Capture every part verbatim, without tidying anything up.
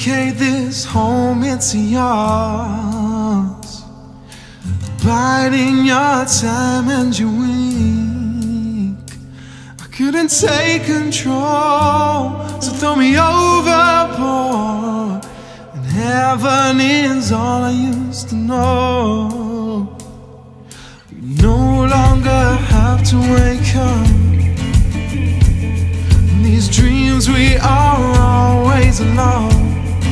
dedicate this home into yours, biding your time and your weak. I couldn't take control, so throw me overboard, and heaven is all I used to know. We no longer have to wake up. In these dreams we are always alone.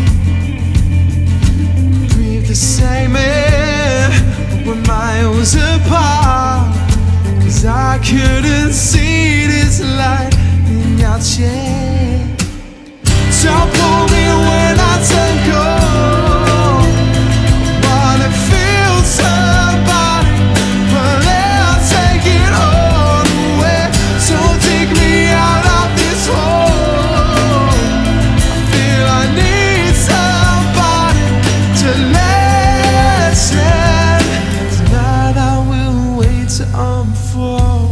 Breathe the same air, but we're miles apart. Cause I couldn't see this light in your chest. So pull me when I turn cold. Wanna feel somebody, but I'll take it all away. So take me out of this hole. I feel I need somebody to listen. Tonight I will wait to unfold.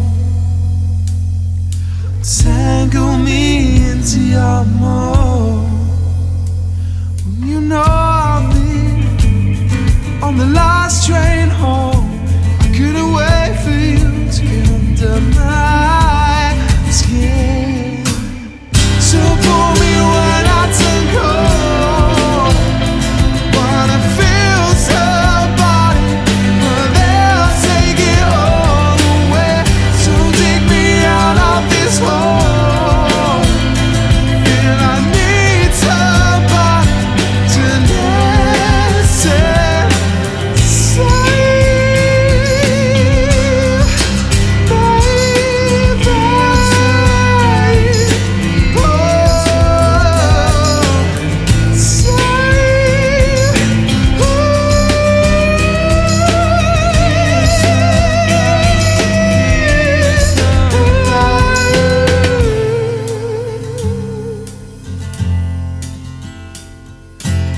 Tangle me into your mold. You know I'll be on the last train home. I couldn't wait for you to get under my skin. So pull me when I turn cold. Wanna feel somebody, but they'll take it all away. So take me out of this hole. Feel I need somebody to listen.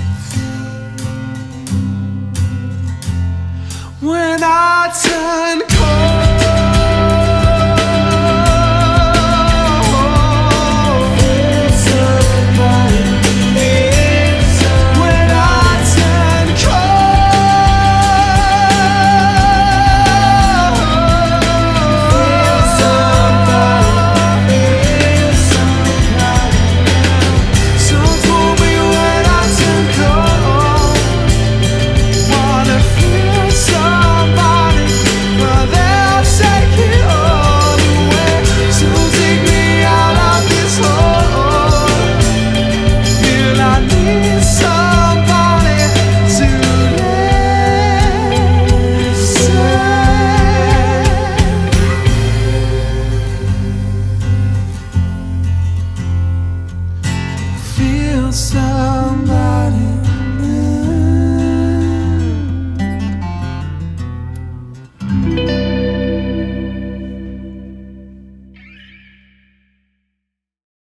When I turn